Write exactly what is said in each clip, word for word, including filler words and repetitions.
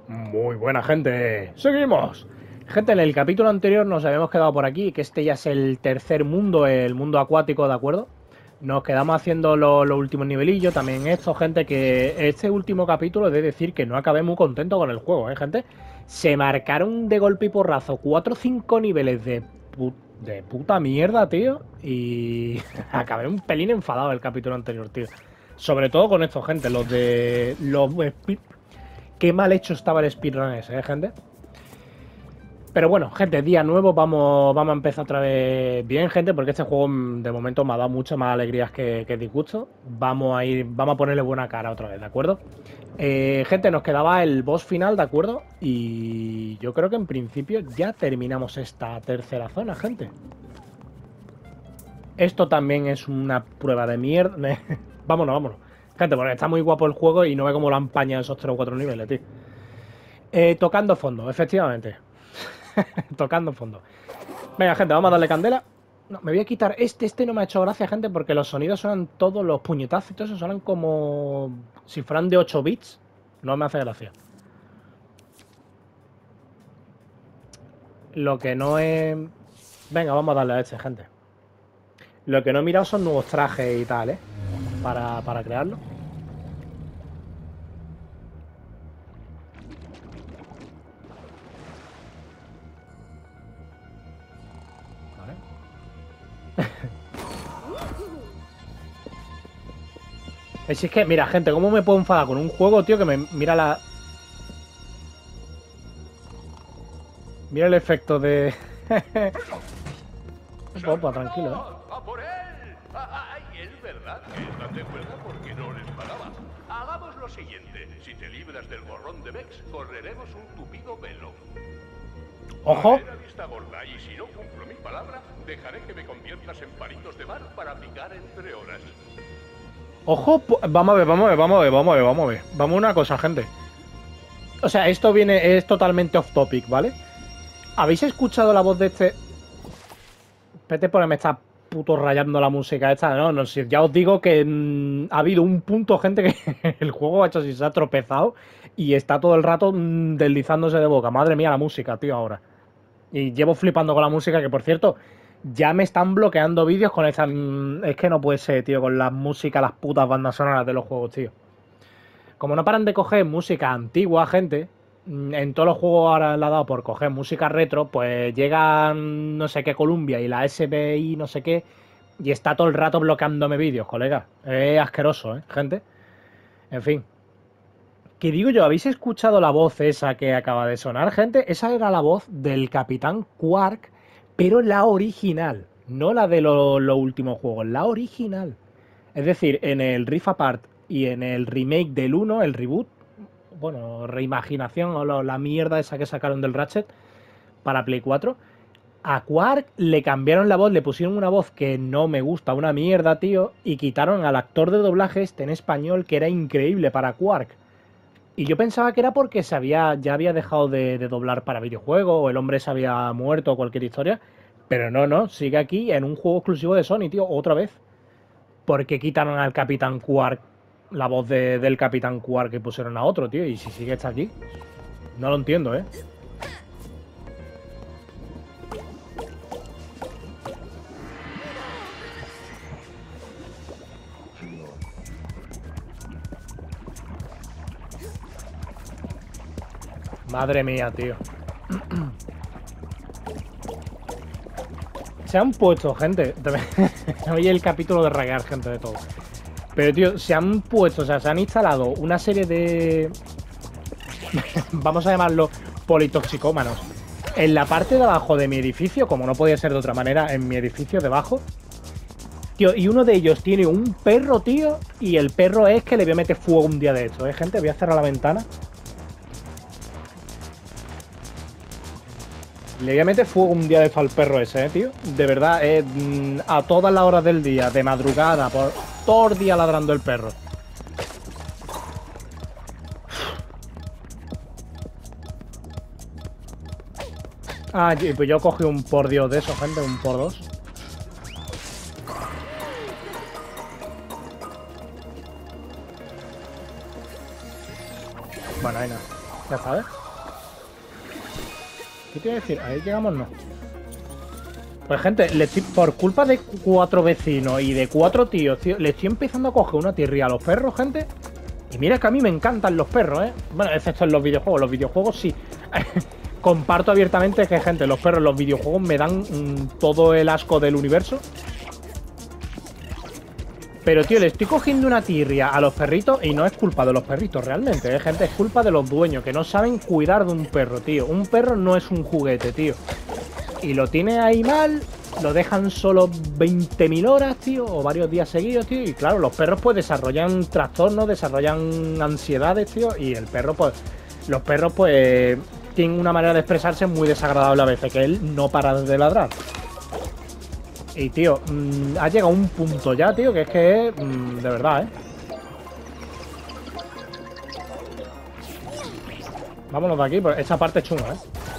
Muy buena, gente. Seguimos. Gente, en el capítulo anterior nos habíamos quedado por aquí, que este ya es el tercer mundo, el mundo acuático, ¿de acuerdo? Nos quedamos haciendo los lo últimos nivelillos, también esto, gente, que este último capítulo he de decir que no acabé muy contento con el juego, ¿eh, gente? Se marcaron de golpe y porrazo cuatro o cinco niveles de, pu de puta mierda, tío, y acabé un pelín enfadado el capítulo anterior, tío. Sobre todo con esto, gente, los de... los Qué mal hecho estaba el speedrun ese, ¿eh, gente? Pero bueno, gente, día nuevo, vamos, vamos a empezar otra vez bien, gente, porque este juego de momento me ha dado muchas más alegrías que, que disgusto. Vamos a ir, vamos a ponerle buena cara otra vez, ¿de acuerdo? Eh, gente, nos quedaba el boss final, ¿de acuerdo? Y yo creo que en principio ya terminamos esta tercera zona, gente. Esto también es una prueba de mierda. Vámonos, vámonos. Gente, porque está muy guapo el juego y no ve cómo lo empaña esos tres o cuatro niveles, tío. Eh, tocando fondo, efectivamente. Tocando fondo. Venga, gente, vamos a darle candela. No, me voy a quitar este. Este no me ha hecho gracia, gente, porque los sonidos suenan todos, los puñetazos y todo eso suenan como si fueran de ocho bits. No me hace gracia. Lo que no es... Venga, vamos a darle a este, gente. Lo que no he mirado son nuevos trajes y tal, ¿eh? Para, para crearlo. Es es que, mira, gente, ¿cómo me puedo enfadar con un juego, tío, que me mira la... Mira el efecto de... Opa, tranquilo, ¿eh? ¡A por él! ¡Ay, es verdad que están de huelga porque no les pagaba! Hagamos lo siguiente. Si te libras del gorrón de Vex, correremos un tupido velo. ¡Ojo! Madera vista gorda, y si no cumplo mi palabra, dejaré que me conviertas en palitos de mar para picar entre horas. Ojo, vamos a ver, vamos a ver, vamos a ver, vamos a ver, vamos a ver. Vamos a una cosa, gente. O sea, esto viene, es totalmente off topic, ¿vale? ¿Habéis escuchado la voz de este? Espérate, porque me está puto rayando la música esta. No, no, si ya os digo que mmm, ha habido un punto, gente, que el juego ha hecho así, se ha tropezado y está todo el rato mmm, deslizándose de boca. Madre mía, la música, tío, ahora. Y llevo flipando con la música, que por cierto, ya me están bloqueando vídeos con esta... Es que no puede ser, tío, con la música, las putas bandas sonoras de los juegos, tío. Como no paran de coger música antigua, gente, en todos los juegos ahora le ha dado por coger música retro, pues llegan no sé qué Columbia y la S B I no sé qué, y está todo el rato bloqueándome vídeos, colega. Es asqueroso, ¿eh, gente? En fin. ¿Qué digo yo? ¿Habéis escuchado la voz esa que acaba de sonar, gente? Esa era la voz del Capitán Quark, pero la original, no la de los lo últimos juegos, la original. Es decir, en el Rift Apart y en el remake del uno, el reboot, bueno, reimaginación o lo, la mierda esa que sacaron del Ratchet para Play cuatro, a Quark le cambiaron la voz, le pusieron una voz que no me gusta, una mierda, tío, y quitaron al actor de doblaje este en español, que era increíble para Quark. Y yo pensaba que era porque se había, ya había dejado de, de doblar para videojuegos, o el hombre se había muerto, o cualquier historia. Pero no, no, sigue aquí en un juego exclusivo de Sony, tío, otra vez. ¿Por qué quitaron al Capitán Quark, la voz de, del Capitán Quark, que pusieron a otro, tío? Y si sigue está aquí. No lo entiendo, ¿eh? Madre mía, tío. Se han puesto, gente. Oye, el capítulo de raguear, gente, de todo. Pero, tío, se han puesto, o sea, se han instalado una serie de... Vamos a llamarlo politoxicómanos. En la parte de abajo de mi edificio, como no podía ser de otra manera, en mi edificio debajo. Tío, y uno de ellos tiene un perro, tío, y el perro es que le voy a meter fuego un día de esto, ¿eh, gente? Voy a cerrar la ventana. Le voy a meter fuego un día de esto al perro ese, ¿eh, tío? De verdad, eh, a todas las horas del día, de madrugada, por todo el día ladrando el perro. Ah, pues yo cogí un por Dios de eso, gente, un por dos. Bueno, ahí nada. Ya sabes. ¿Qué te iba a decir? Ahí llegamos, no. Pues gente, le estoy, por culpa de cuatro vecinos y de cuatro tíos, tío, le estoy empezando a coger una tirria a los perros, gente. Y mira que a mí me encantan los perros, ¿eh? Bueno, excepto en los videojuegos. Los videojuegos sí. Comparto abiertamente que, gente, los perros en los videojuegos me dan mmm, todo el asco del universo. Pero, tío, le estoy cogiendo una tirria a los perritos y no es culpa de los perritos, realmente, ¿eh, gente? Es culpa de los dueños, que no saben cuidar de un perro, tío. Un perro no es un juguete, tío. Y lo tiene ahí mal, lo dejan solo veinte mil horas, tío, o varios días seguidos, tío. Y claro, los perros pues desarrollan trastornos, desarrollan ansiedades, tío. Y el perro, pues, los perros pues tienen una manera de expresarse muy desagradable a veces, que él no para de ladrar. Y tío, mmm, ha llegado un punto ya, tío, que es que es mmm, de verdad, ¿eh? Vámonos de aquí, pues esta parte es chunga, ¿eh?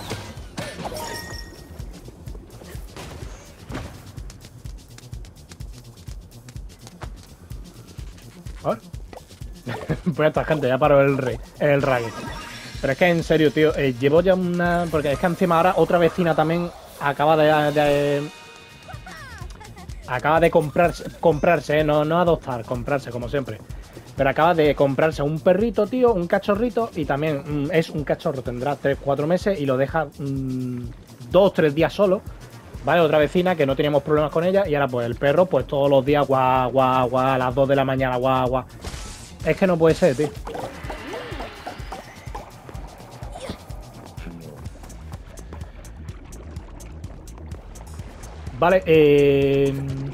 ¿Ah? Pues esta gente, ya paró el rey, el rague. Pero es que en serio, tío, eh, llevo ya una... Porque es que encima ahora otra vecina también acaba de... de acaba de comprarse, comprarse, ¿eh? no, no adoptar, comprarse, como siempre. Pero acaba de comprarse un perrito, tío, un cachorrito, y también mmm, es un cachorro, tendrá tres cuatro meses y lo deja mmm, dos tres días solo. ¿Vale? Otra vecina que no teníamos problemas con ella y ahora pues el perro pues todos los días guau, guau, guau, a las dos de la mañana, guau, guau. Es que no puede ser, tío. Vale, eh...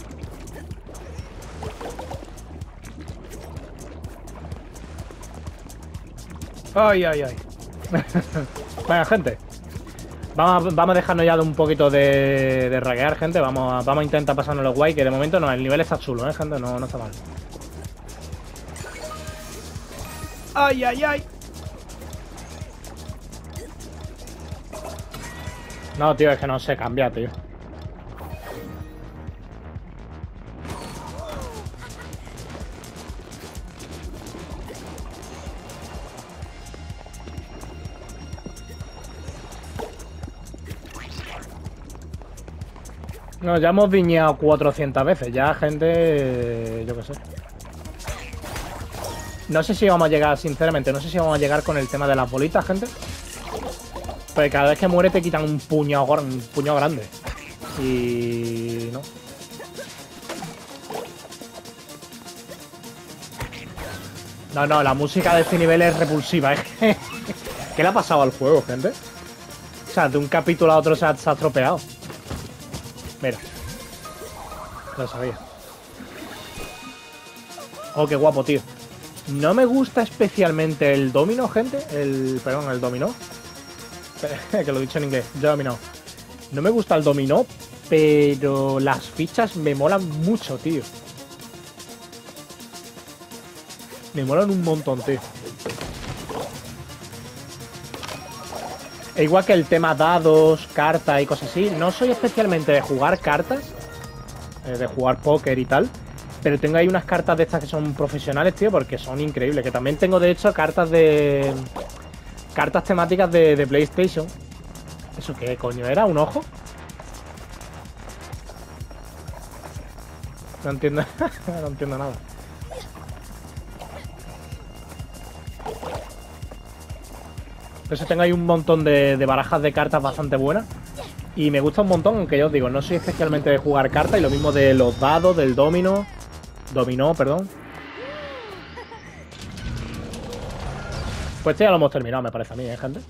Ay, ay, ay. Venga, gente. Vamos a, vamos a dejarnos ya de un poquito de, de raguear, gente. Vamos a, vamos a intentar pasarnos los guay, que de momento no, el nivel está chulo, ¿eh, gente? No, no está mal. ¡Ay, ay, ay! No, tío, es que no se cambia, tío. No, ya hemos viñado cuatrocientas veces. Ya, gente... Yo qué sé. No sé si vamos a llegar, sinceramente, no sé si vamos a llegar con el tema de las bolitas, gente. Porque cada vez que muere te quitan un puñado, un puñado grande. Y... no. No, no, la música de este nivel es repulsiva. ¿eh? ¿Qué le ha pasado al juego, gente? O sea, de un capítulo a otro se ha, se ha estropeado. Mira. Lo sabía. Oh, qué guapo, tío. No me gusta especialmente el domino, gente. El... Perdón, el dominó. Que lo he dicho en inglés. Dominó. No me gusta el dominó, pero las fichas me molan mucho, tío. Me molan un montón, tío. E igual que el tema dados, cartas y cosas así. No soy especialmente de jugar cartas, eh, de jugar póker y tal. Pero tengo ahí unas cartas de estas que son profesionales, tío, porque son increíbles. Que también tengo, de hecho, cartas de... Cartas temáticas de, de PlayStation. ¿Eso qué coño era? ¿Un ojo? No entiendo. No entiendo nada. Por eso tengo ahí un montón de, de barajas de cartas bastante buenas. Y me gusta un montón, aunque ya os digo, no soy especialmente de jugar cartas. Y lo mismo de los dados, del domino. Dominó, perdón. Pues ya lo hemos terminado, me parece a mí, ¿eh, gente?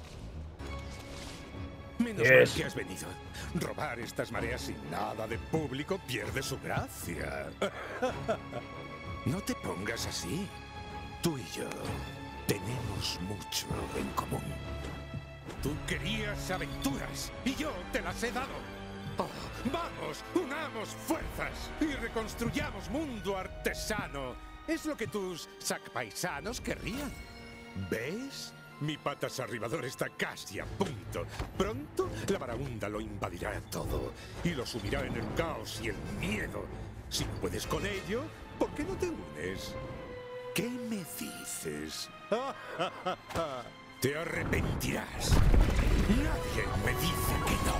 Menos yes. mal que has venido. Robar estas mareas sin nada de público pierde su gracia. No te pongas así. Tú y yo tenemos mucho en común. Tú querías aventuras y yo te las he dado. Oh, vamos, unamos fuerzas y reconstruyamos mundo artesano. Es lo que tus sacpaisanos querrían. ¿Ves? Mi patas arribador está casi a punto. Pronto la varaunda lo invadirá todo y lo sumirá en el caos y el miedo. Si no puedes con ello, ¿por qué no te unes? ¿Qué me dices? Te arrepentirás. Nadie me dice que no.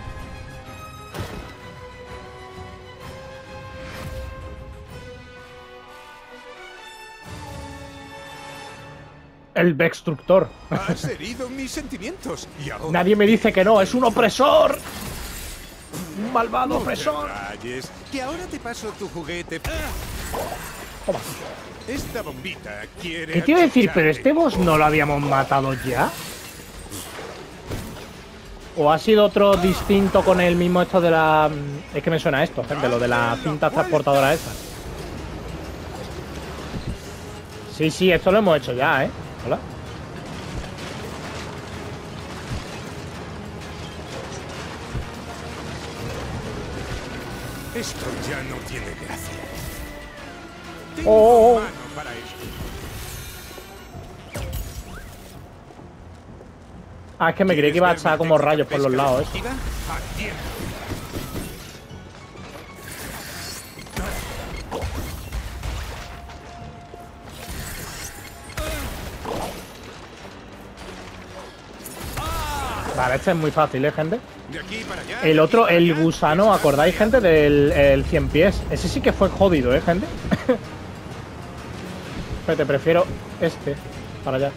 El Vextructor. Has herido mis sentimientos y ahora... Nadie me dice que no, es un opresor. Un malvado No opresor. te rayes, que ahora te paso tu juguete. Toma. Esta bombita quiere... ¿Qué quiero decir? ¿Pero achicharle. este boss no lo habíamos matado ya? ¿O ha sido otro distinto con el mismo esto de la... Es que me suena esto, gente, lo de la cinta transportadora esa. Sí, sí, esto lo hemos hecho ya, ¿eh? Hola. Esto ya no tiene gracia. Tengo Oh, oh, oh. mano para esto. Ah, es que me creí que iba a echar como rayos por los lados, eso. A tiempo. Vale, este es muy fácil, ¿eh, gente? De aquí para allá, El de otro, aquí para el allá. gusano, ¿acordáis, gente? Del el cien pies. Ese sí que fue jodido, ¿eh, gente? Espérate, prefiero este. Para allá.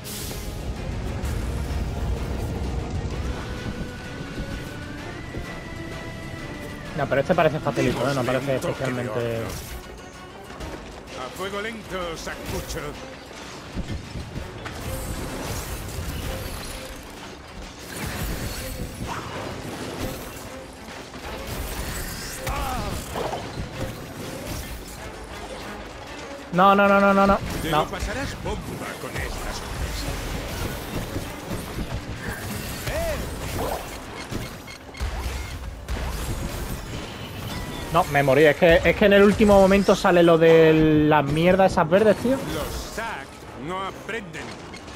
No, pero este parece facilito, ¿eh? No parece especialmente... A fuego lento, sacucho. No, no, no, no, no, no. Te No. lo pasarás bomba con estas cosas. No, me morí. Es que, es que en el último momento sale lo de las mierdas esas verdes, tío. Los Zack no aprenden.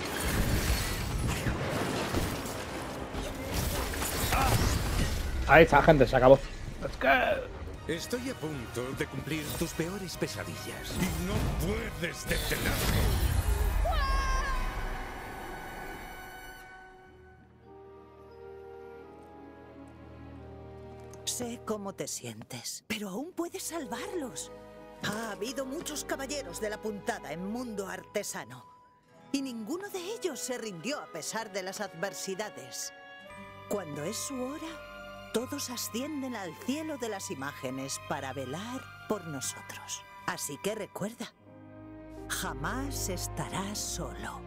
Ahí está, gente, se acabó. Let's go. Estoy a punto de cumplir tus peores pesadillas. Y no puedes detenerme. Sé cómo te sientes, pero aún puedes salvarlos. Ha habido muchos caballeros de la puntada en mundo artesano, y ninguno de ellos se rindió a pesar de las adversidades. Cuando es su hora, todos ascienden al cielo de las imágenes para velar por nosotros. Así que recuerda, jamás estarás solo.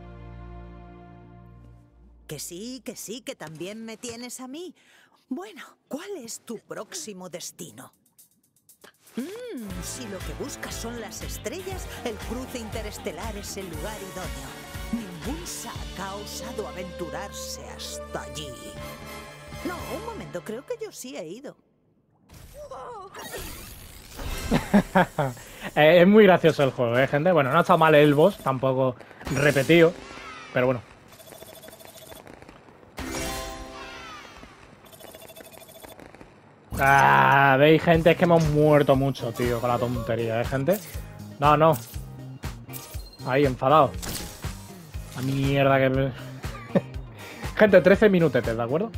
Que sí, que sí, que también me tienes a mí. Bueno, ¿cuál es tu próximo destino? Mm, si lo que buscas son las estrellas, el cruce interestelar es el lugar idóneo. Ningún Zack ha osado aventurarse hasta allí. No, un momento, creo que yo sí he ido. Eh, es muy gracioso el juego, ¿eh, gente? Bueno, no ha estado mal el boss, tampoco repetido, pero bueno. Ah, veis, gente, es que hemos muerto mucho, tío, con la tontería, ¿eh, gente? No, no. Ahí, enfadado. La mierda que... me- gente, trece minutetes, ¿de acuerdo?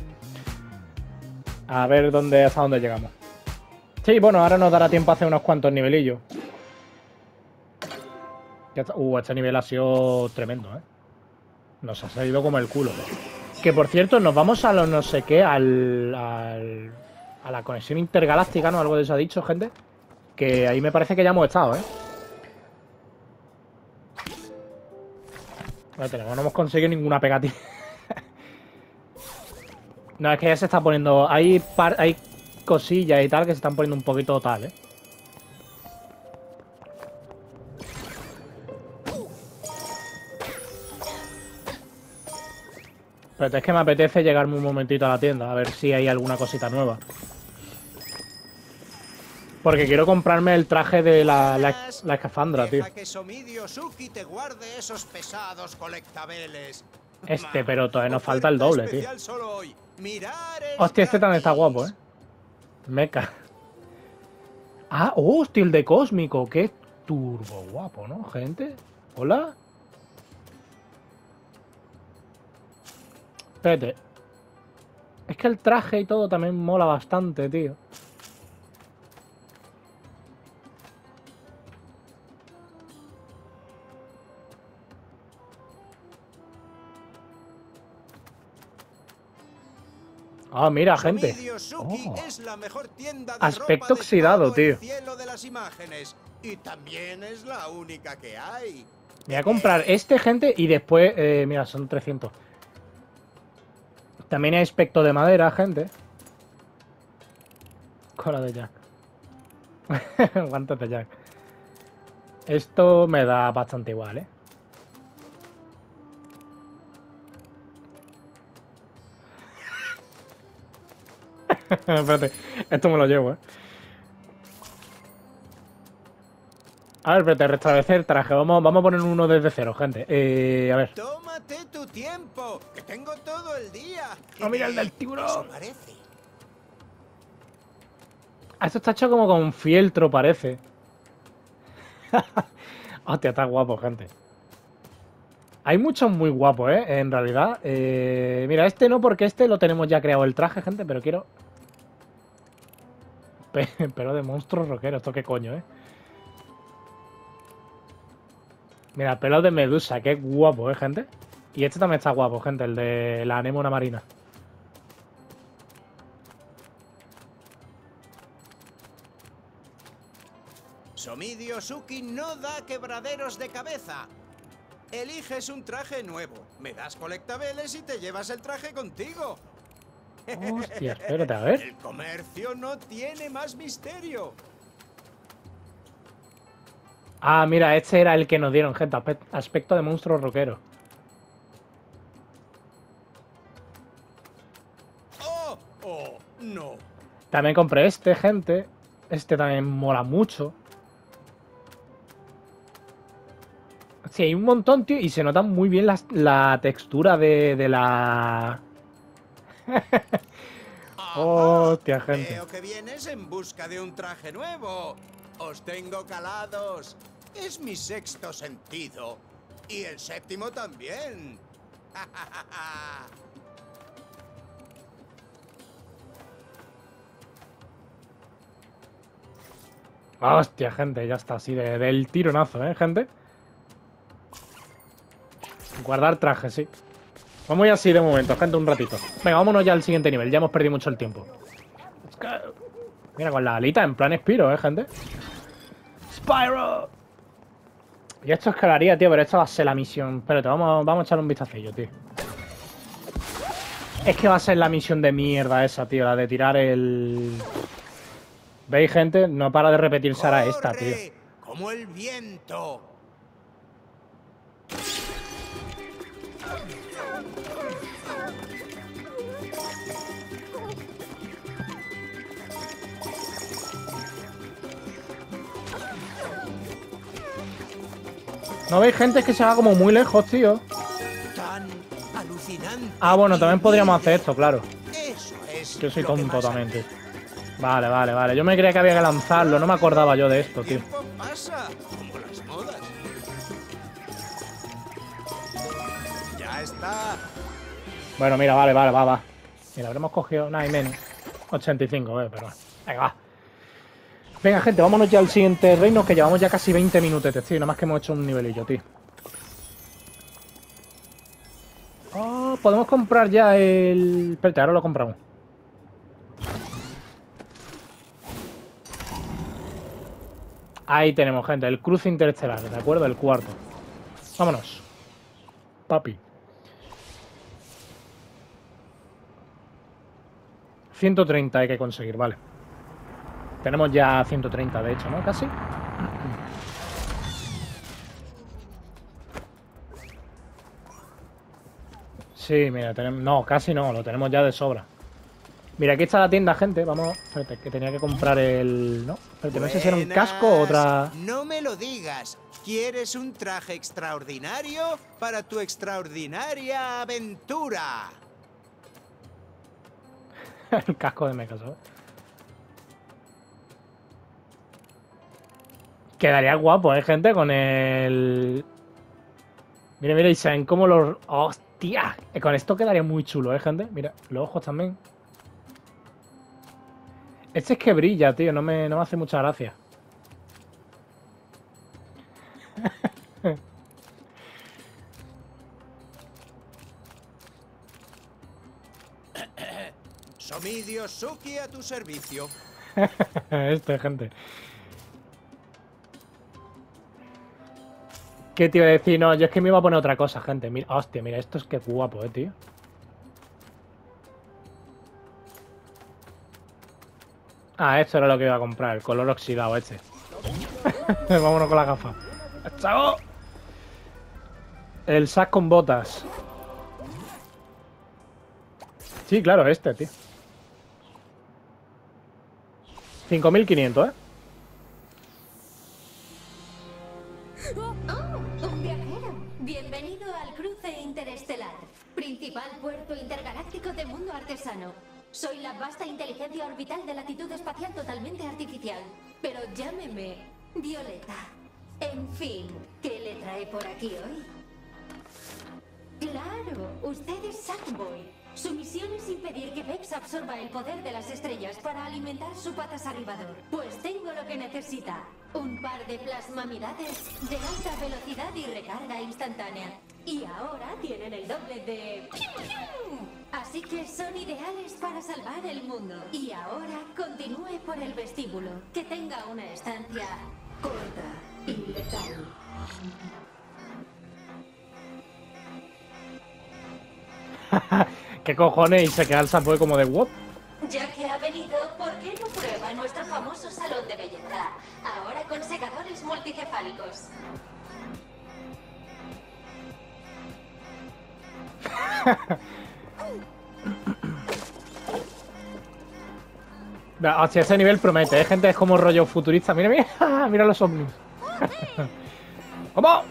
A ver dónde, hasta dónde llegamos. Sí, bueno, ahora nos dará tiempo a hacer unos cuantos nivelillos. Ya está. Uh, este nivel ha sido tremendo, ¿eh? Nos ha salido como el culo. Que, por cierto, nos vamos a lo no sé qué, al... al a la conexión intergaláctica, ¿no? Algo de eso ha dicho, gente. Que ahí me parece que ya hemos estado, ¿eh? No tenemos, no hemos conseguido ninguna pegatina. No, es que ya se está poniendo... Hay, par... hay cosillas y tal que se están poniendo un poquito tal, ¿eh? Pero es que me apetece llegarme un momentito a la tienda, a ver si hay alguna cosita nueva. Porque quiero comprarme el traje de la, la, la escafandra, tío. Deja que Somidi Osuki te guarde esos pesados colectabeles. Este, pero todavía nos falta el doble, tío. Especial solo hoy. Mirar es Hostia, este también está gratis. guapo, ¿eh? Mecha. Ah, hostia, el de Cósmico. Qué turbo guapo, ¿no, gente? Hola. Espérate. Es que el traje y todo también mola bastante, tío. Ah, mira, gente. Sumidio Suki Oh. es la mejor tienda de Aspecto ropa de oxidado, todo el tío. cielo de las imágenes. Y también es la única que hay. Me voy a comprar este, gente, y después... Eh, mira, son trescientos. También hay aspecto de madera, gente. Cola de Jack. Guantes de Jack. Esto me da bastante igual, ¿eh? Espérate, esto me lo llevo, ¿eh? A ver, espérate, restablecer traje. Vamos, vamos a poner uno desde cero, gente. Eh, a ver. Tómate tu tiempo, que tengo todo el día. Oh, mira el del tiburón. Eso parece. Ah, esto está hecho como con fieltro, parece. Hostia, está guapo, gente. Hay muchos muy guapos, ¿eh? En realidad. Eh, mira, este no, porque este lo tenemos ya creado el traje, gente, pero quiero... Pe- Pero de monstruos rockeros, ¿esto qué coño, eh? Mira, pelo de medusa, qué guapo, ¿eh, gente? Y este también está guapo, gente, el de la anémona marina. Sumidio Suki no da quebraderos de cabeza. Eliges un traje nuevo, me das colectabeles y te llevas el traje contigo. Hostia, espérate, a ver. El comercio no tiene más misterio. Ah, mira, este era el que nos dieron, gente. aspe- Aspecto de monstruo rockero. ¡Oh! ¡Oh! ¡No! También compré este, gente. Este también mola mucho. Sí, hay un montón, tío. Y se nota muy bien la, la textura de, de la... Hostia, gente. Veo que vienes en busca de un traje nuevo. Os tengo calados. Es mi sexto sentido. Y el séptimo también. Hostia, gente, ya está. Así de, del tironazo, ¿eh, gente? Guardar traje, sí. Vamos ya así de momento, gente, un ratito. Venga, vámonos ya al siguiente nivel. Ya hemos perdido mucho el tiempo. Mira, con la alita en plan Spyro, ¿eh, gente? ¡Spyro! Y esto escalaría, tío, pero esto va a ser la misión. Espérate, vamos, vamos a echarle un vistacillo, tío. Es que va a ser la misión de mierda esa, tío. La de tirar el... ¿Veis, gente? No para de repetirse ahora esta, tío. ¡Corre! Como el viento. ¿No veis, gente? Es que se va como muy lejos, tío. Tan alucinante. Ah, bueno, también y podríamos hacer libre. esto, claro. Eso es. Yo soy lo que tonto pasa. también, tío. Vale, vale, vale. Yo me creía que había que lanzarlo. No me acordaba yo de esto, El tío. tiempo pasa, como las modas. Ya está. Bueno, mira, vale, vale, va, va. Mira, habremos cogido nada y menos. ochenta y cinco, eh, pero... Venga, va. Venga, gente, vámonos ya al siguiente reino, que llevamos ya casi veinte minutos, tío. Nada más que hemos hecho un nivelillo, tío. Oh, podemos comprar ya el... Espérate, ahora lo compramos. Ahí tenemos, gente, el cruce interestelar, ¿de acuerdo? El cuarto. Vámonos. Papi. ciento treinta hay que conseguir, vale. Tenemos ya ciento treinta, de hecho, ¿no? Casi. Sí, mira, tenemos... No, casi no, lo tenemos ya de sobra. Mira, aquí está la tienda, gente. Vamos... Espérate, que tenía que comprar el... No, espérate, no sé si era un casco o otra... No me lo digas. ¿Quieres un traje extraordinario para tu extraordinaria aventura? el casco de mecha, ¿sabes? Quedaría guapo, ¿eh, gente? Con el... Mira, mira, y se ven como los... Hostia, Hostia, con esto quedaría muy chulo, ¿eh, gente? Mira, los ojos también. Este es que brilla, tío, no me, no me hace mucha gracia. Somidio Suki a tu servicio. Este, gente. ¿Qué te iba a decir? No, yo es que me iba a poner otra cosa, gente. Mira, hostia, mira, esto es que guapo, eh, tío. Ah, esto era lo que iba a comprar, el color oxidado este. Vámonos con la gafa. ¡Chao! El sac con botas. Sí, claro, este, tío. cinco mil quinientos, ¿eh? Oh, un viajero. Bienvenido al cruce interestelar, principal puerto intergaláctico de mundo artesano. Soy la vasta inteligencia orbital de latitud espacial totalmente artificial. Pero llámeme Violeta. En fin, ¿qué le trae por aquí hoy? Claro, usted es Sackboy. Su misión es impedir que Vex absorba el poder de las estrellas para alimentar su patas arribador. Pues tengo lo que necesita. Un par de plasmamidades de alta velocidad y recarga instantánea. Y ahora tienen el doble de... Así que son ideales para salvar el mundo. Y ahora continúe por el vestíbulo. Que tenga una estancia corta y letal. ¿Qué cojones? Y se queda el Sackboy como de what? Ya que ha venido, ¿por qué no prueba nuestro famoso salón de belleza? Ahora con secadores multicefálicos. Hacia ese nivel promete, ¿eh, gente? Es como rollo futurista. Mira, mira, mira los ovnis. ¿Cómo?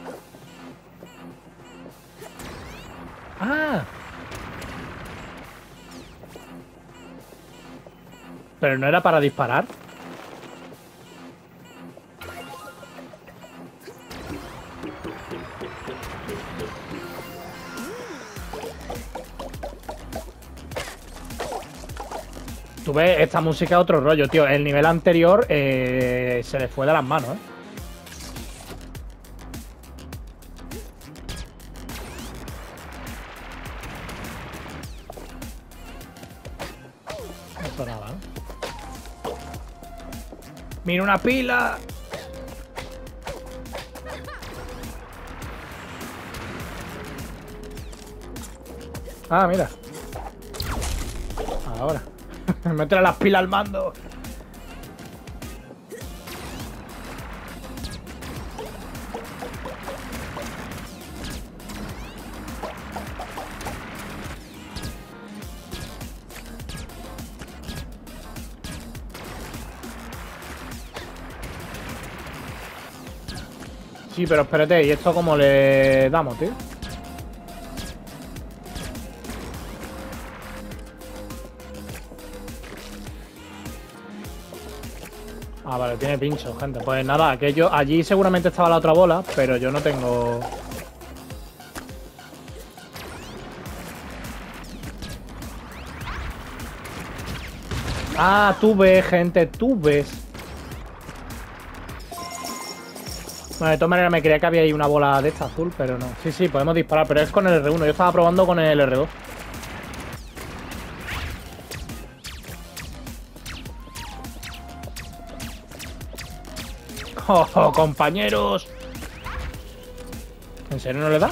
Ah. Pero no era para disparar. Tú ves, esta música es otro rollo, tío. El nivel anterior eh, se le fue de las manos, ¿eh? Esto nada, ¿eh? Mira una pila. Ah, mira. Ahora. Meter las pilas al mando. Sí, pero espérate, ¿y esto cómo le damos, tío? Ah, vale, tiene pincho, gente. Pues nada, aquello... Allí seguramente estaba la otra bola, pero yo no tengo... Ah, tú ves, gente, tú ves. Bueno, de todas maneras me creía que había ahí una bola de esta azul, pero no. Sí, sí, podemos disparar, pero es con el R uno. Yo estaba probando con el R dos. ¡Oh, oh, compañeros! ¿En serio no le da?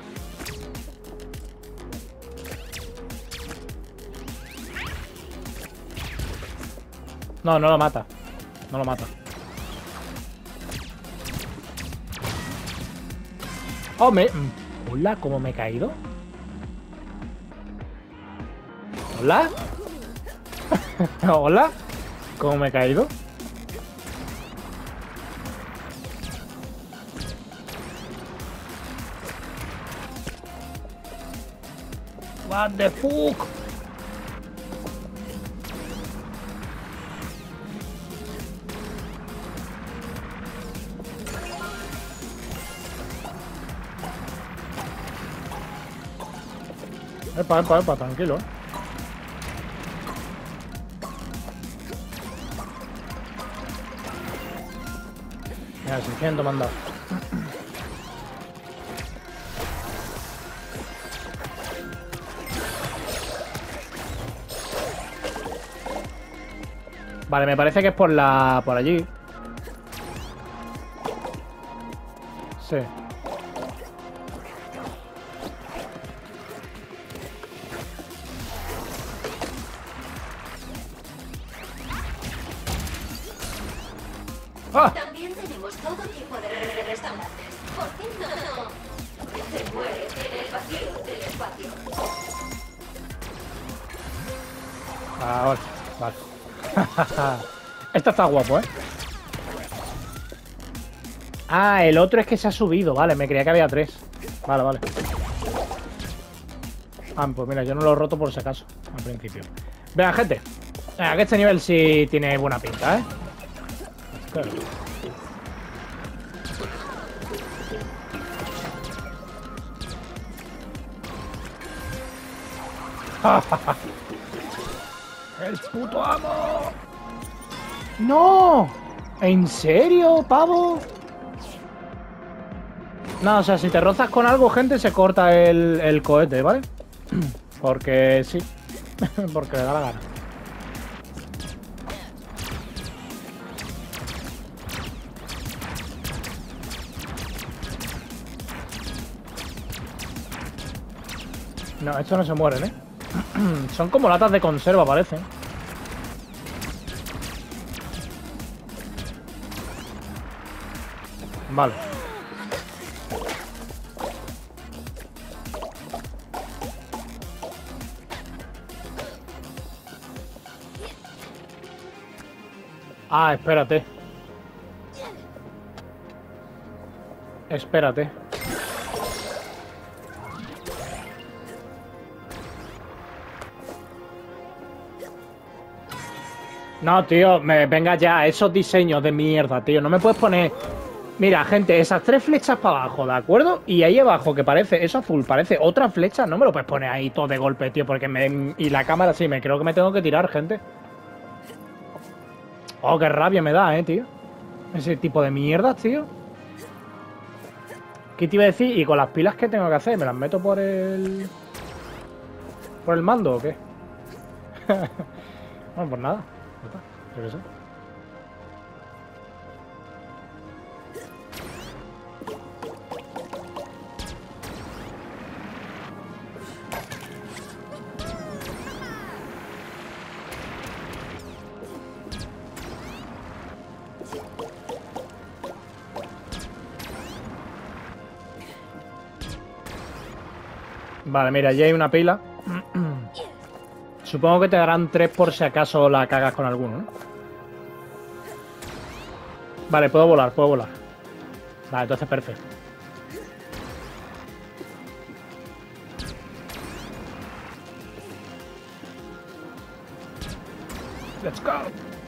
No, no lo mata. No lo mata. Oh, me... Hola, ¿cómo me he caído? ¿Hola? ¿Hola? ¿Cómo me he caído? What the fuck? Epa, epa, epa, tranquilo, eh. Mira, seiscientos me han dado. Vale, me parece que es por la... por allí. Sí. ¡Ah! También tenemos todo tipo de redes de restaurantes. ¿Por qué no? Se muere en el vacío del espacio. Ahora, vale. Esta está guapo, ¿eh? Ah, el otro es que se ha subido. Vale, me creía que había tres. Vale, vale. Ah, pues mira, yo no lo he roto por si acaso, al principio. Venga, gente. Venga, que este nivel sí tiene buena pinta, ¿eh? Claro. ¡El puto amo! ¡No! ¿En serio, pavo? No, o sea, si te rozas con algo, gente, se corta el, el cohete, ¿vale? Porque sí. Porque le da la gana. No, estos no se mueren, ¿eh? Son como latas de conserva, parecen. Vale. Ah, espérate. Espérate. No, tío, me venga ya, esos diseños de mierda, tío. No me puedes poner... Mira, gente, esas tres flechas para abajo, ¿de acuerdo? Y ahí abajo, que parece, eso azul, parece otra flecha. No me lo puedes poner ahí todo de golpe, tío, porque me... Y la cámara sí, me creo que me tengo que tirar, gente. Oh, qué rabia me da, eh, tío. Ese tipo de mierdas, tío. ¿Qué te iba a decir? ¿Y con las pilas qué tengo que hacer? ¿Me las meto por el... por el mando o qué? Bueno, pues nada. Yo qué sé. Vale, mira, ya hay una pila. Supongo que te darán tres por si acaso la cagas con alguno, ¿no? Vale, puedo volar, puedo volar. Vale, entonces perfecto. Let's go.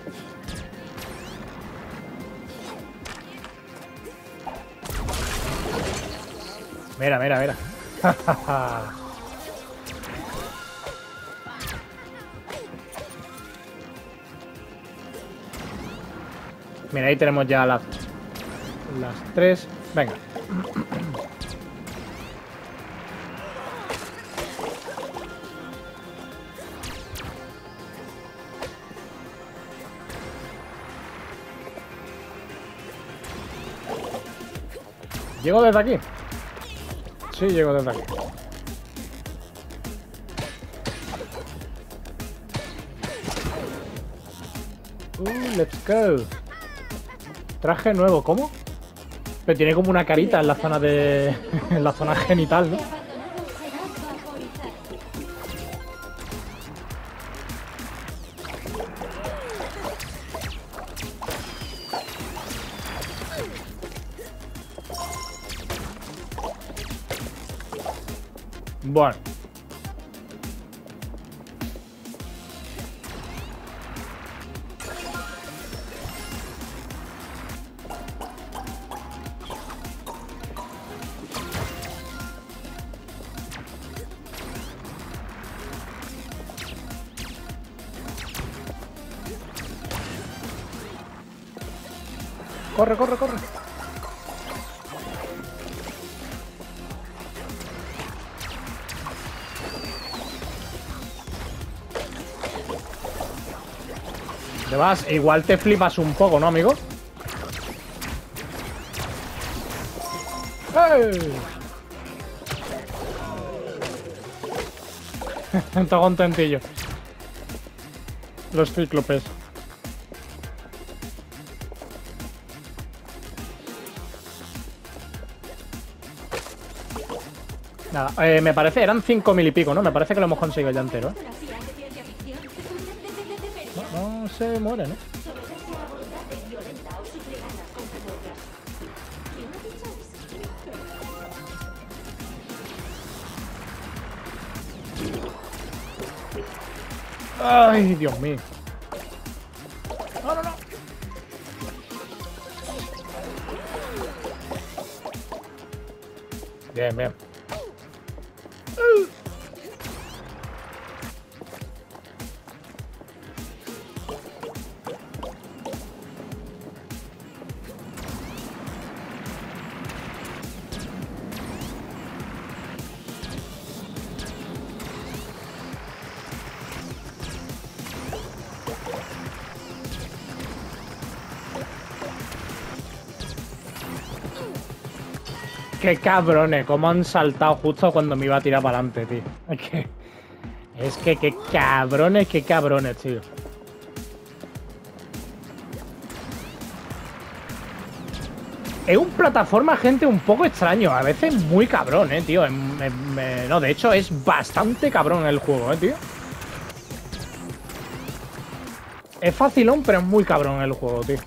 Mira, mira, mira. Mira, ahí tenemos ya las, las tres. Venga. ¿Llego desde aquí? Sí, llego desde aquí. Uh, let's go. Traje nuevo, ¿cómo? Pero tiene como una carita en la zona de... en la zona genital, ¿no? Bueno. Corre, corre, corre. Te vas, igual te flipas un poco, ¿no, amigo? ¡Hey! Está contentillo. Los cíclopes. Nada, eh, me parece, eran cinco mil y pico, ¿no? Me parece que lo hemos conseguido ya entero, ¿eh? No, no se muere, ¿no? Ay, Dios mío. No, no, no. Bien, bien. Qué cabrones, cómo han saltado justo cuando me iba a tirar para adelante, tío. Es que, es que, qué cabrones, qué cabrones, tío. Es un plataforma, gente, un poco extraño. A veces muy cabrón, eh, tío. Me, me, no, de hecho, es bastante cabrón el juego, eh, tío. Es facilón, pero es muy cabrón el juego, tío.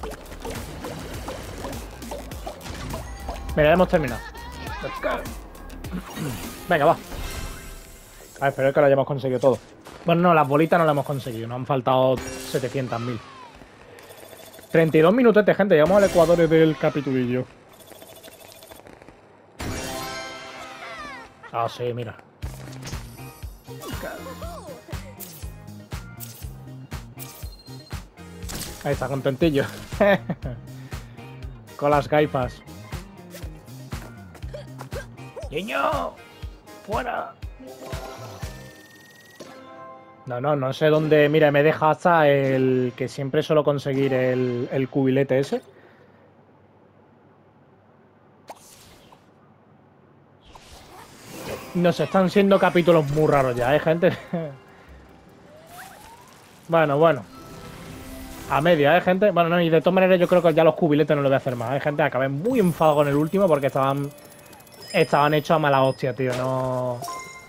Mira, hemos terminado. Venga, va. A ver, espero que lo hayamos conseguido todo. Bueno, no, las bolitas no las hemos conseguido. Nos han faltado setecientos mil. treinta y dos minutos de gente. Llegamos al ecuador del capitulillo. Ah, sí, mira. Ahí está, contentillo. Con las gaifas. ¡Niño! ¡Fuera! No, no, no sé dónde... Mira, me deja hasta el... Que siempre suelo conseguir el, el cubilete ese. Nos están siendo capítulos muy raros ya, ¿eh, gente? Bueno, bueno. A media, ¿eh, gente? Bueno, no, y de todas maneras yo creo que ya los cubiletes no lo voy a hacer más, ¿eh, gente? Acabé muy enfadado con el último porque estaban... Estaban hechos a mala hostia, tío. No...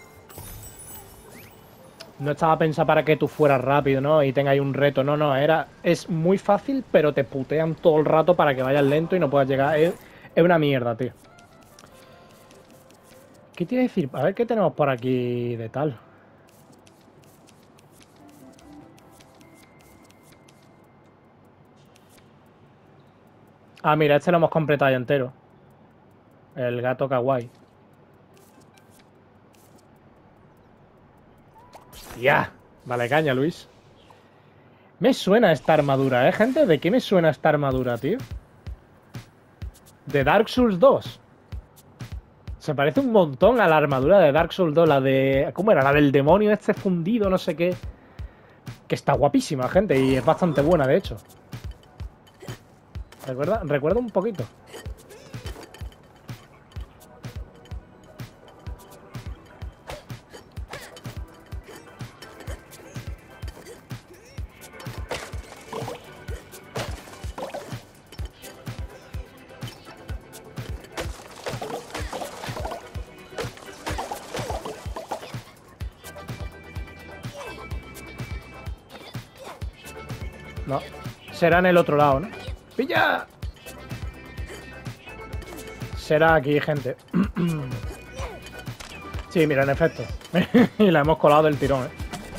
No estaba pensado para que tú fueras rápido, ¿no? Y tengáis un reto. No, no, era... Es muy fácil, pero te putean todo el rato para que vayas lento y no puedas llegar. Es, es una mierda, tío. ¿Qué te iba a decir? A ver qué tenemos por aquí de tal. Ah, mira, este lo hemos completado ya entero. El gato kawaii. Hostia. Vale, caña, Luis. Me suena esta armadura, ¿eh, gente? ¿De qué me suena esta armadura, tío? De Dark Souls dos. Se parece un montón a la armadura de Dark Souls dos. La de... ¿Cómo era? La del demonio este fundido, no sé qué. Que está guapísima, gente. Y es bastante buena, de hecho. ¿Recuerda? Recuerda un poquito. No. Será en el otro lado, ¿no? ¡Pilla! Será aquí, gente. Sí, mira, en efecto. Y la hemos colado del tirón, ¿eh?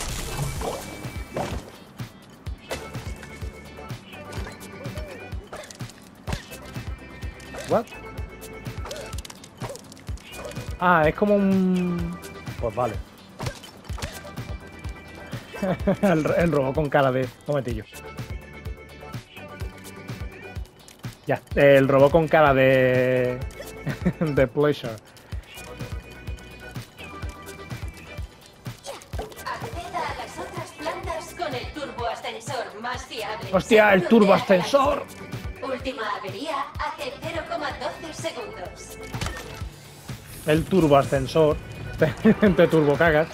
¿What? Ah, es como un... Pues vale. el, el robot con cara de momentillo. Ya, el robot con cara de... de pleasure. Acceda a las otras plantas con el turboascensor más fiable. ¡Hostia, el Seguro de turboascensor! galaxia. Última avería hace cero coma doce segundos. El turboascensor. Te, te turbo cagas.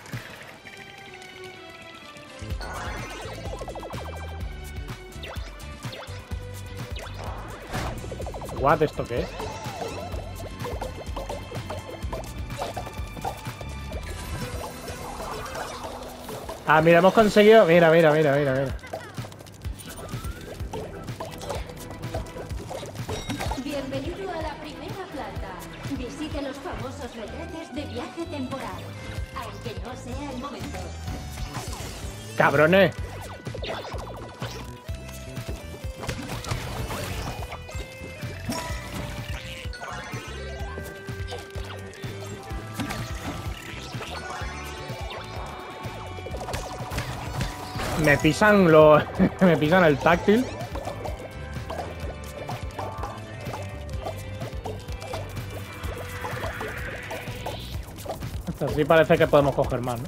What, ¿esto qué es? Ah, mira, hemos conseguido... Mira, mira, mira, mira, mira. Bienvenido a la primera planta. Visite los famosos retretes de viaje temporal. Aunque no sea el momento. ¡Cabrones! Me pisan los... me pisan el táctil. Así parece que podemos coger más, ¿no?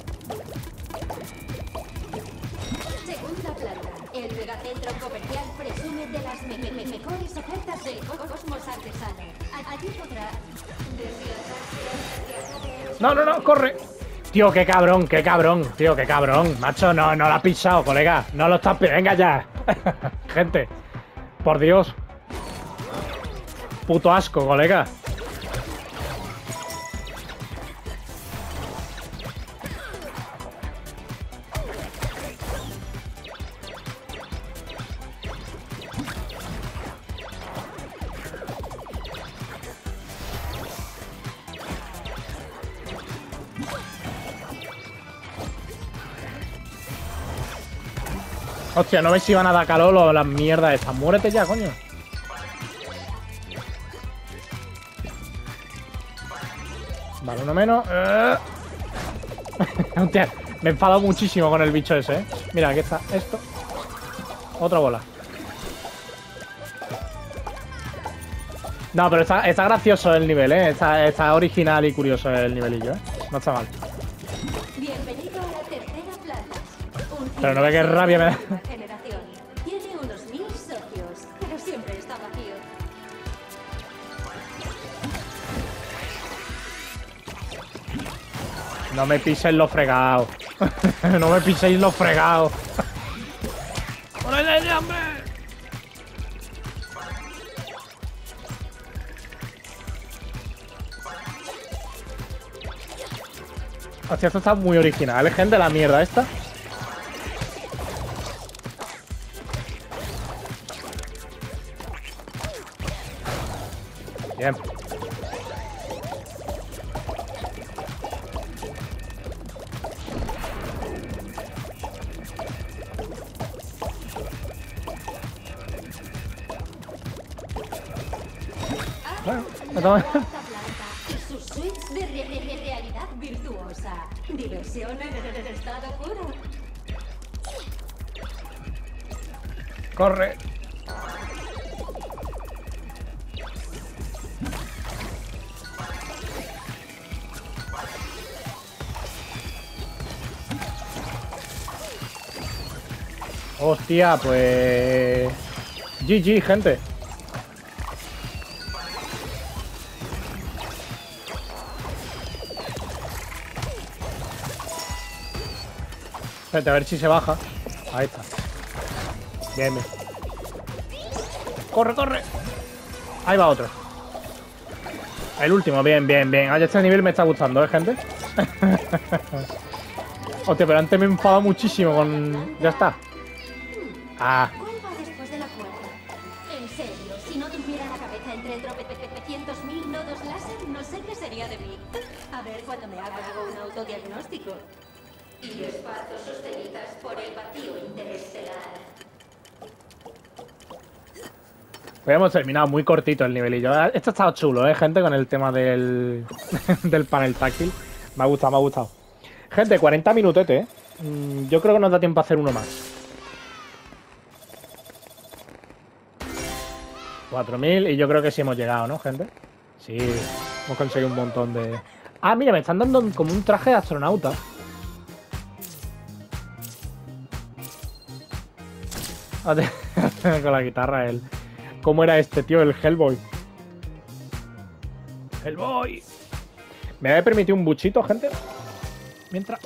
Segunda planta. El megacentro comercial presume de las me me me mejores ofertas del co- cosmos artesano. A- Allí podrá desplazarse. No, no, no, corre. Tío, qué cabrón, qué cabrón, tío, qué cabrón. Macho, no, no lo has pisado, colega. No lo estás... Venga ya. Gente. Por Dios. Puto asco, colega. Hostia, no ves si van a dar calor o las mierdas estas. Muérete ya, coño. Vale, uno menos. Eh. Hostia, me he enfadado muchísimo con el bicho ese, ¿eh? Mira, aquí está esto. Otra bola. No, pero está, está gracioso el nivel, ¿eh? Está, está original y curioso el nivelillo, ¿eh? No está mal. Bienvenido a la tercera planta. Un Pero no ve qué rabia me da. nueva generación. Tiene unos mil socios, pero siempre está vacío. No me piséis los fregados. No me piséis los fregados. ¡Órale, hombre! Hostia, esto está muy original, ¿eh, gente? La mierda esta. Bien. Bueno, me tomo- Cuarta planta y sus suites de re- re- re- realidad virtuosa. Diversión en el estado puro. Corre. Hostia, pues... G G, gente. Espérate, a ver si se baja. Ahí está. Bien, bien. Corre, corre. Ahí va otro. El último, bien, bien, bien. Ay, este nivel me está gustando, ¿eh, gente? Hostia, pero antes me he enfadado muchísimo con... Ya está. Ah, ¿Cuál va después de la cuerda? En serio, si no tuviera la cabeza entre tropecientos mil nodos láser, no sé qué sería de mí. A ver cuando me haga un autodiagnóstico. Y esparzo sostenidas por el vacío interestelar. pues hemos terminado muy cortito el nivelillo. Esto ha estado chulo, ¿eh, gente? Con el tema del, del panel táctil. Me ha gustado, me ha gustado. Gente, cuarenta minutetes, ¿eh? Mm, Yo creo que nos da tiempo a hacer uno más. cuatro mil y yo creo que sí hemos llegado, ¿no, gente? Sí, hemos conseguido un montón de... Ah, mira, me están dando como un traje de astronauta. Con la guitarra, el... ¿Cómo era este, tío? El Hellboy. Hellboy. ¿Me había permitido un buchito, gente? Mientras...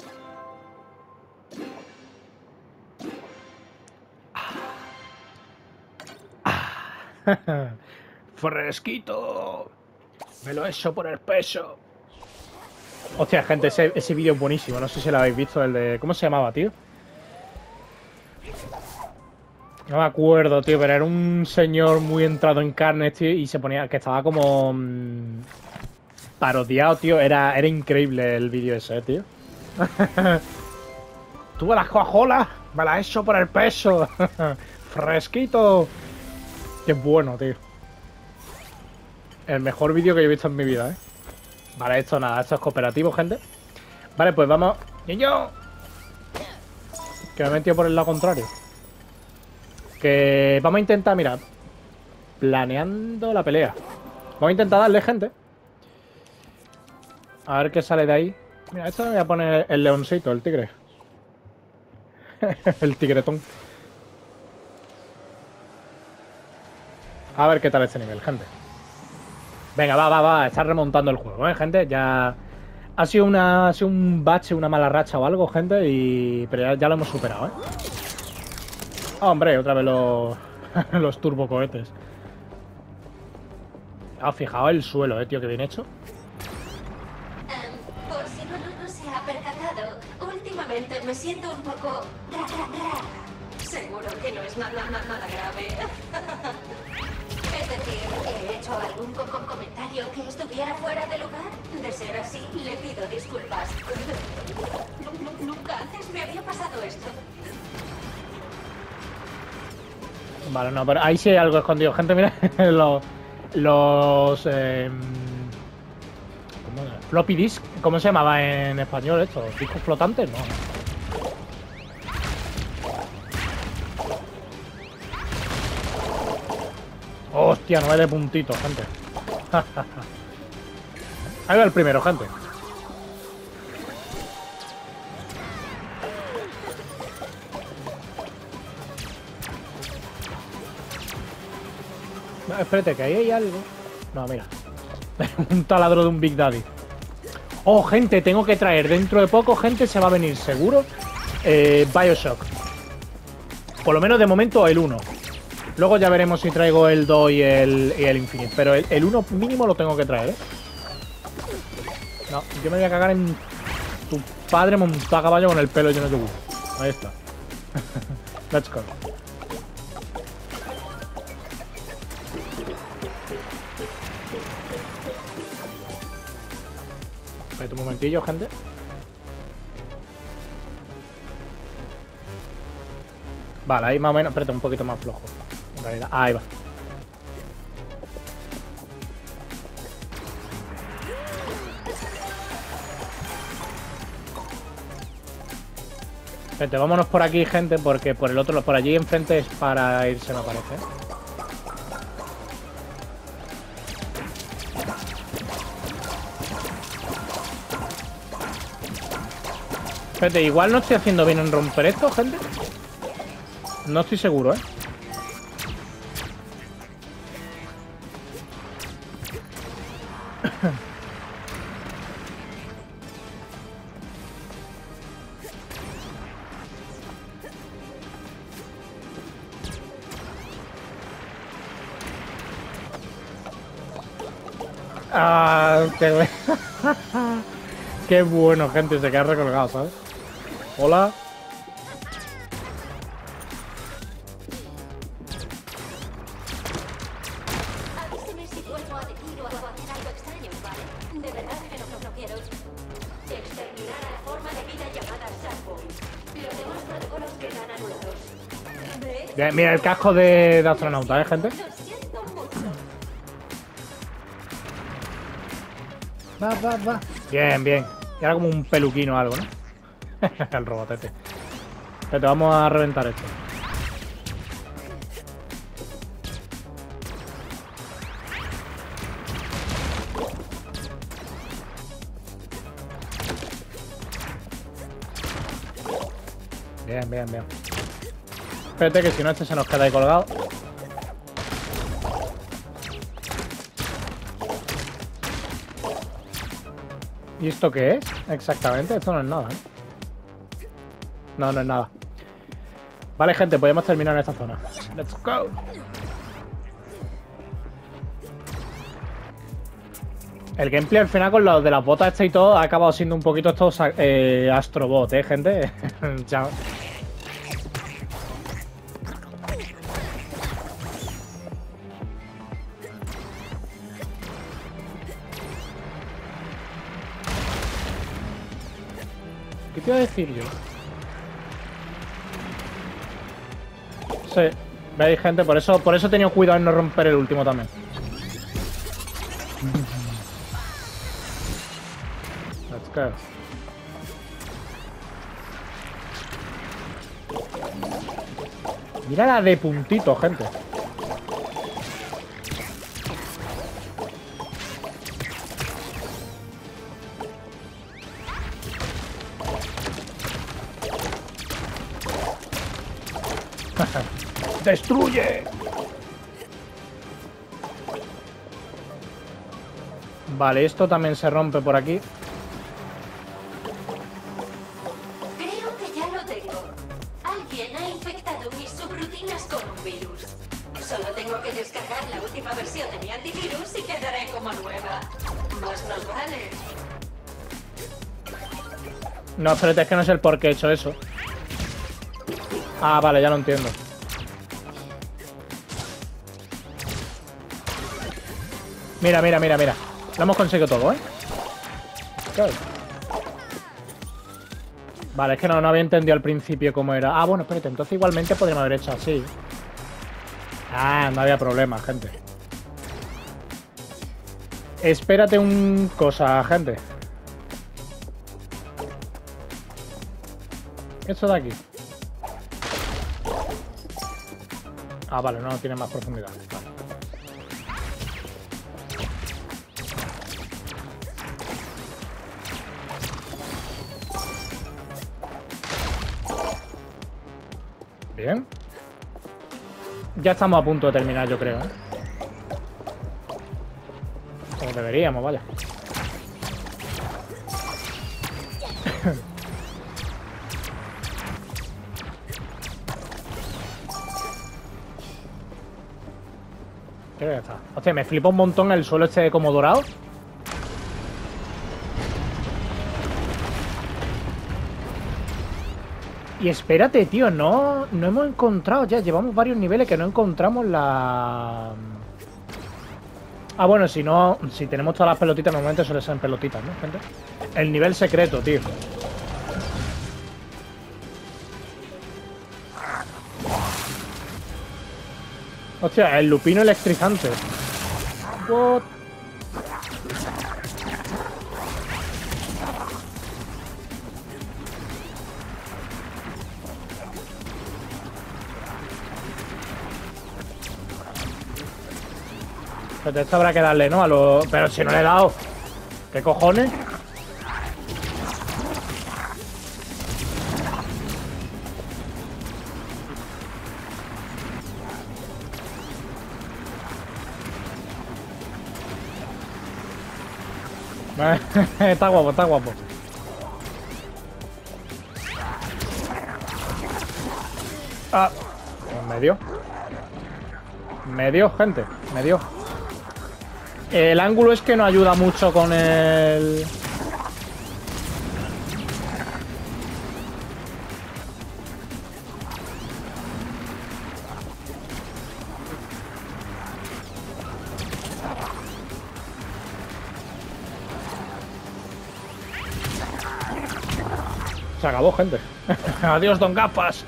Fresquito. Me lo he hecho por el peso. Hostia, gente, ese, ese vídeo es buenísimo. No sé si lo habéis visto, el de... ¿Cómo se llamaba, tío? No me acuerdo, tío, pero era un señor muy entrado en carne, tío, y se ponía... Que estaba como... Mmm, parodiado, tío. Era, era increíble el vídeo ese, tío. Tuve las coajolas. Me las he hecho por el peso. Fresquito. Qué bueno, tío. El mejor vídeo que yo he visto en mi vida, ¿eh? Vale, esto nada, esto es cooperativo, gente. Vale, pues vamos... ¡Niño! Que me he metido por el lado contrario. Que vamos a intentar, mira, planeando la pelea. Vamos a intentar darle, gente. A ver qué sale de ahí. Mira, esto me voy a poner el leoncito, el tigre. El tigretón. A ver qué tal este nivel, gente. Venga, va, va, va. Está remontando el juego, ¿eh, gente? Ya... Ha sido, una, ha sido un bache, una mala racha o algo, gente, y... Pero ya, ya lo hemos superado, ¿eh? Oh, hombre, otra vez los... los turbocohetes. Ah, fijaos el suelo, ¿eh, tío? Que bien hecho. Um, por si no, no, no se ha percatado, últimamente me siento un poco... ra, ra, ra. Seguro que no es nada, nada, nada grave. Es decir, ¿he hecho algún co co comentario que estuviera fuera de lugar? De ser así, le pido disculpas. Nunca antes me había pasado esto. Vale, no, pero ahí sí hay algo escondido. Gente, mira, los... Los... Eh, ¿cómo es? Floppy disk. ¿Cómo se llamaba en español esto? ¿Discos flotantes? No. Hostia, nueve puntitos, gente. Ahí va el primero, gente. No, espérate, que ahí hay algo. No, mira. Un taladro de un Big Daddy. Oh, gente, tengo que traer dentro de poco, gente, se va a venir seguro eh, Bioshock. Por lo menos de momento el uno. Luego ya veremos si traigo el dos y el, y el Infinite. Pero el, el uno mínimo lo tengo que traer, ¿eh? No, yo me voy a cagar en tu padre montado a caballo con el pelo lleno de humo. Ahí está. Let's go. Espérate un momentillo, gente. Vale, ahí más o menos. Espérate, un poquito más flojo. En realidad, ahí va. Espérate, vámonos por aquí, gente, porque por el otro, por allí enfrente es para irse, me parece. Espérate, igual no estoy haciendo bien en romper esto, gente. No estoy seguro, ¿eh? Ah, qué bueno. Qué bueno, gente, se queda recolgado, ¿sabes? Hola. Avíseme si vuelvo a decir o a hacer algo extraño, ¿vale? De verdad que no, no quiero exterminar a la forma de vida llamada Sackboy. Los demás protocolos quedan anulados. ¿Ves? Bien, mira el casco de, de astronauta, ¿eh, gente? Lo siento mucho. Va, va, va. Bien, bien. Y ahora como un peluquino o algo, ¿no? El robotete. Pero vamos a reventar esto. Bien, bien, bien. Espérate que si no este se nos queda ahí colgado. ¿Y esto qué es? Exactamente, esto no es nada, ¿eh? No, no es nada. Vale, gente, podemos terminar en esta zona. Let's go. El gameplay al final con lo de las botas este y todo ha acabado siendo un poquito estos eh, Astrobot, ¿eh, gente? Chao. ¿Qué te iba a decir yo? Sí, veis, gente, por eso, por eso he tenido cuidado en no romper el último también. Let's go. Mira la de puntito, gente. ¡Destruye! Vale, esto también se rompe por aquí. Creo que ya lo tengo. Alguien ha infectado mis subrutinas con un virus. Solo tengo que descargar la última versión de mi antivirus y quedaré como nueva. Más nos vale. No, espérate, es que no sé el por qué he hecho eso. Ah, vale, ya lo entiendo. Mira, mira, mira, mira. Lo hemos conseguido todo, ¿eh? Okay. Vale, es que no, no había entendido al principio cómo era. Ah, bueno, espérate, entonces igualmente podríamos haber hecho así. Ah, no había problema, gente. Espérate un cosa, gente. Esto de aquí. Ah, vale, no tiene más profundidad. Vale. Bien. Ya estamos a punto de terminar, yo creo, ¿eh? Como deberíamos, vaya. Creo que ya está. Hostia, me flipa un montón el suelo este como dorado. Y espérate, tío, no, no hemos encontrado ya, llevamos varios niveles que no encontramos la... Ah, bueno, si no, si tenemos todas las pelotitas, normalmente suelen ser pelotitas, ¿no, gente? El nivel secreto, tío. Hostia, el lupino electrizante. What? Pero esto habrá que darle, ¿no? A los... Pero si no le he dado. ¿Qué cojones? Está guapo, está guapo. Ah, me dio. Me dio, gente. Me dio. El ángulo es que no ayuda mucho con el... Se acabó, gente. Adiós, don Gafas.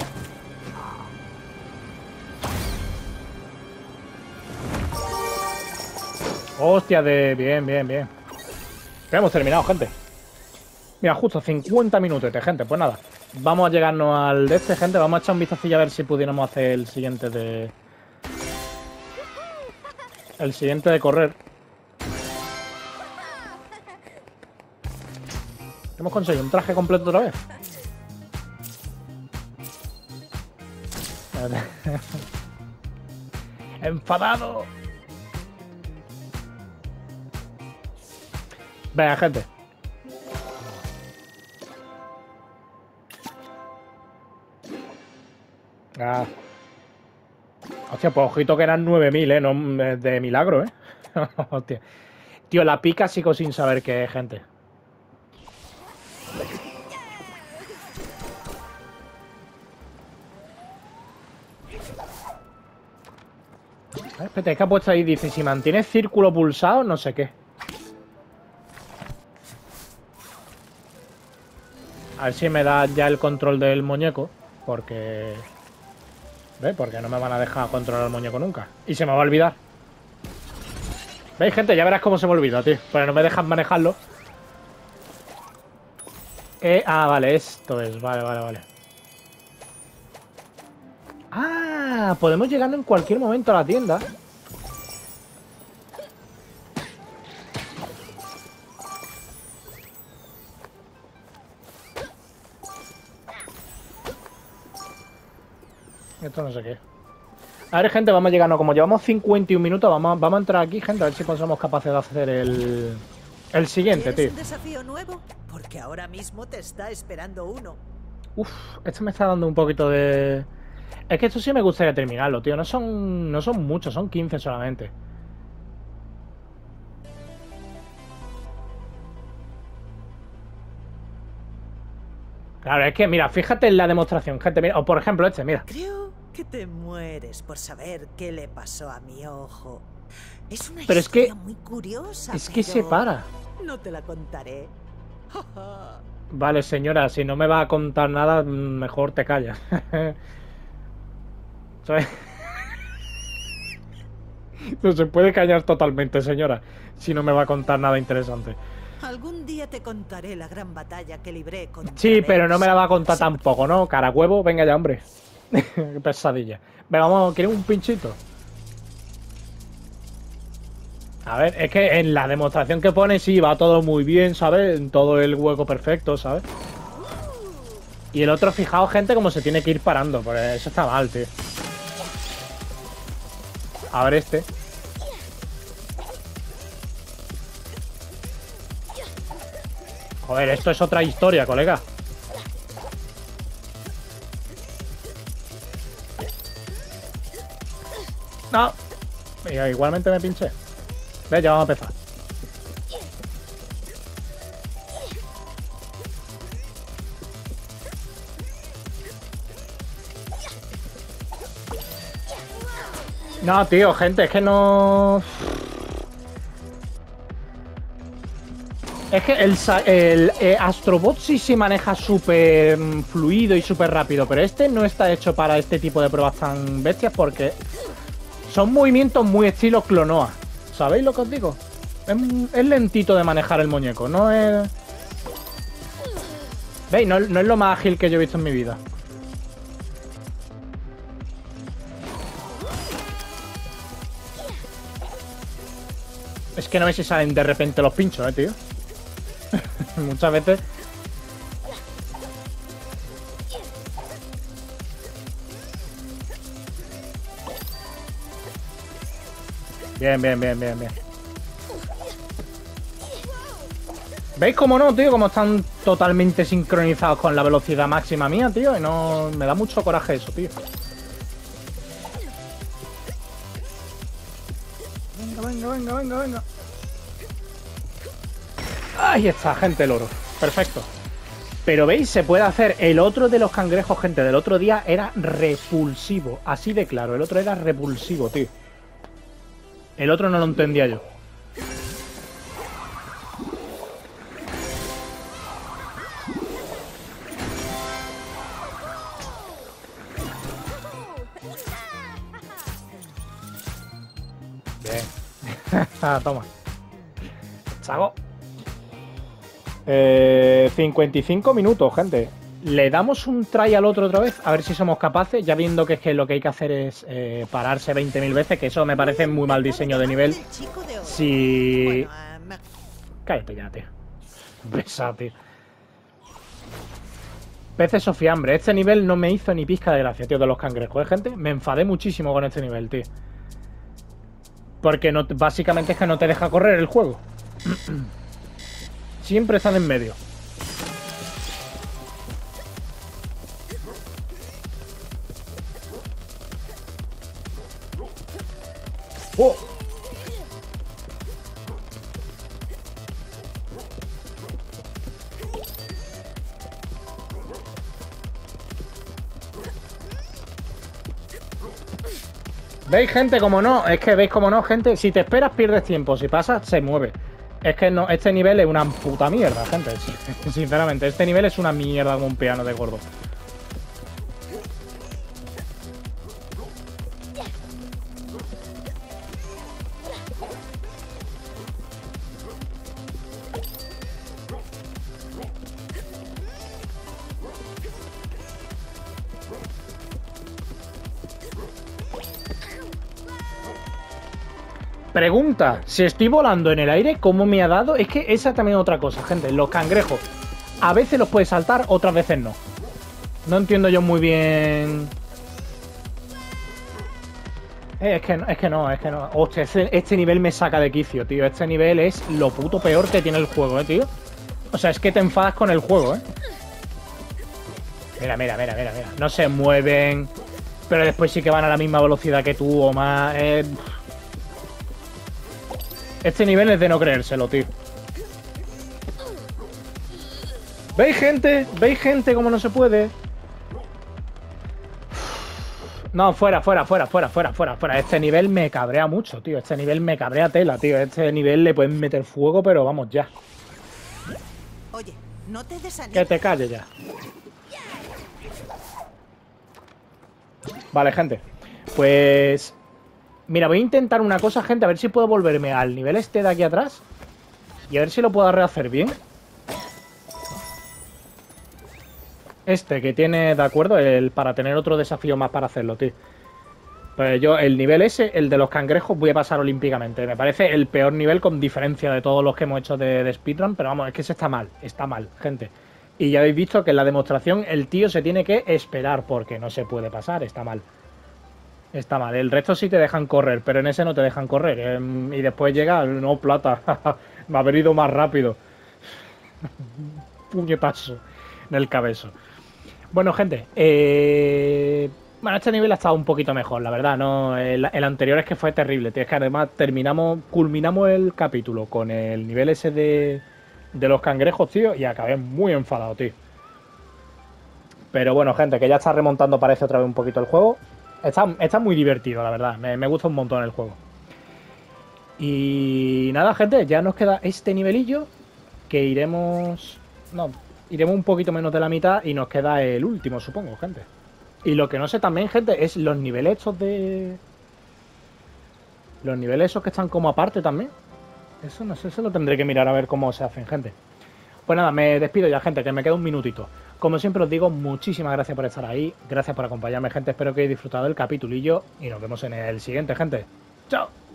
Hostia, de... Bien, bien, bien. Ya hemos terminado, gente. Mira, justo cincuenta minutos, gente. Pues nada. Vamos a llegarnos al de este, gente. Vamos a echar un vistacillo a ver si pudiéramos hacer el siguiente de... El siguiente de correr. Hemos conseguido un traje completo otra vez. ¡Enfadado! Venga, gente. Ah. Hostia, pues ojito que eran nueve mil, ¿eh? No de milagro, ¿eh? Hostia. Tío, la pica sigo sin saber qué es, gente. Ah, espérate, es que ha puesto ahí, dice, si mantienes círculo pulsado, no sé qué. A ver si me da ya el control del muñeco, porque... ¿Ves? Porque no me van a dejar controlar el muñeco nunca. Y se me va a olvidar. ¿Veis, gente? Ya verás cómo se me olvida, tío. Pero no me dejan manejarlo. Eh, ah, vale, esto es. Vale, vale, vale. Ah, podemos llegar en cualquier momento a la tienda. Esto no sé qué. A ver, gente, vamos llegando. Como llevamos cincuenta y un minutos, vamos, vamos a entrar aquí, gente, a ver si somos capaces de hacer el, el siguiente, tío. ¿Quieres un desafío nuevo? Porque ahora mismo te está esperando uno. Uf, esto me está dando un poquito de... Es que esto sí me gustaría terminarlo, tío. No son, no son muchos, son quince solamente. Claro, es que, mira, fíjate en la demostración, gente. Mira, o por ejemplo este, mira. Creo que te mueres por saber qué le pasó a mi ojo. Es una pero historia es que, muy curiosa. Es que pero se para. No te la contaré. Vale, señora, si no me va a contar nada, mejor te callas. ¿Sabes? No se puede callar totalmente, señora, si no me va a contar nada interesante. Algún día te contaré la gran batalla que libré contra Sí, pero no me la va a contar sí. tampoco, ¿no? Cara huevo, venga ya, hombre. Qué pesadilla. Venga, vamos, ¿quieres un pinchito? A ver, es que en la demostración que pone sí, va todo muy bien, ¿sabes? En todo el hueco perfecto, ¿sabes? Y el otro, fijaos, gente, como se tiene que ir parando, porque eso está mal, tío. A ver este. Joder, esto es otra historia, colega. No. Mira, igualmente me pinché. Ve, ya vamos a empezar. No, tío, gente, es que no... Es que el, el eh, Astrobot sí se maneja súper fluido y súper rápido, pero este no está hecho para este tipo de pruebas tan bestias porque son movimientos muy estilo Clonoa. ¿Sabéis lo que os digo? Es, es lentito de manejar el muñeco, no es... ¿Veis? No, no es lo más ágil que yo he visto en mi vida. Es que no ves si salen de repente los pinchos, eh, tío. Muchas veces. Bien, bien, bien, bien, bien. ¿Veis cómo no, tío? Cómo están totalmente sincronizados con la velocidad máxima mía, tío. Y no... Me da mucho coraje eso, tío. Venga, venga, venga, venga, venga. Ahí está, gente, el oro. Perfecto. Pero veis, se puede hacer. El otro de los cangrejos, gente, del otro día era repulsivo. Así de claro, el otro era repulsivo, tío. El otro no lo entendía yo. Bien. Toma. Chago. Eh, cincuenta y cinco minutos, gente. Le damos un try al otro otra vez, a ver si somos capaces, ya viendo que es que lo que hay que hacer es eh, pararse veinte mil veces, que eso me parece muy mal diseño de nivel. Si... Cállate ya, tío. Pesado, tío. Peces o fiambre. Este nivel no me hizo ni pizca de gracia, tío, de los cangrejos, ¿eh, gente? Me enfadé muchísimo con este nivel, tío. Porque no, básicamente es que no te deja correr el juego. Siempre están en medio. ¡Oh! ¿Veis, gente? Como no, es que veis como no, gente. Si te esperas, pierdes tiempo. Si pasas, se mueve. Es que no, este nivel es una puta mierda, gente. Sinceramente, este nivel es una mierda con un piano de gordo. Pregunta, si estoy volando en el aire, ¿cómo me ha dado? Es que esa también es otra cosa, gente. Los cangrejos, a veces los puedes saltar, otras veces no. No entiendo yo muy bien... Eh, es, que, es que no, es que no. Hostia, este, este nivel me saca de quicio, tío. Este nivel es lo puto peor que tiene el juego, eh, tío. O sea, es que te enfadas con el juego, eh. Mira, mira, mira, mira, mira. No se mueven, pero después sí que van a la misma velocidad que tú o más. Eh... Este nivel es de no creérselo, tío. ¿Veis, gente? ¿Veis, gente, cómo no se puede? No, fuera, fuera, fuera, fuera, fuera, fuera, fuera. Este nivel me cabrea mucho, tío. Este nivel me cabrea tela, tío. Este nivel le pueden meter fuego, pero vamos, ya. Oye, no te desanimes. Que te calles ya. Vale, gente. Pues... Mira, voy a intentar una cosa, gente. A ver si puedo volverme al nivel este de aquí atrás. Y a ver si lo puedo rehacer bien. Este, que tiene, de acuerdo, el para tener otro desafío más para hacerlo, tío. Pues yo, el nivel ese, el de los cangrejos, voy a pasar olímpicamente. Me parece el peor nivel con diferencia de todos los que hemos hecho de, de speedrun. Pero vamos, es que ese está mal, está mal, gente. Y ya habéis visto que en la demostración el tío se tiene que esperar porque no se puede pasar, está mal. Está mal, el resto sí te dejan correr, pero en ese no te dejan correr. Eh, y después llega, no, plata, me ha venido más rápido. Puñetazo en el cabezo. Bueno, gente, eh... bueno, este nivel ha estado un poquito mejor, la verdad, ¿no? El, el anterior es que fue terrible, tío. Es que además terminamos, culminamos el capítulo con el nivel ese de, de los cangrejos, tío, y acabé muy enfadado, tío. Pero bueno, gente, que ya está remontando, parece, otra vez un poquito el juego. Está, está muy divertido, la verdad. Me, me gusta un montón el juego. Y nada, gente, ya nos queda este nivelillo. Que iremos... No, iremos un poquito menos de la mitad. Y nos queda el último, supongo, gente. Y lo que no sé también, gente, es los niveles estos de... Los niveles esos que están como aparte también. Eso no sé, eso lo tendré que mirar a ver cómo se hacen, gente. Pues nada, me despido ya, gente, que me queda un minutito. Como siempre os digo, muchísimas gracias por estar ahí. Gracias por acompañarme, gente. Espero que hayáis disfrutado del capitulillo. Y nos vemos en el siguiente, gente. ¡Chao!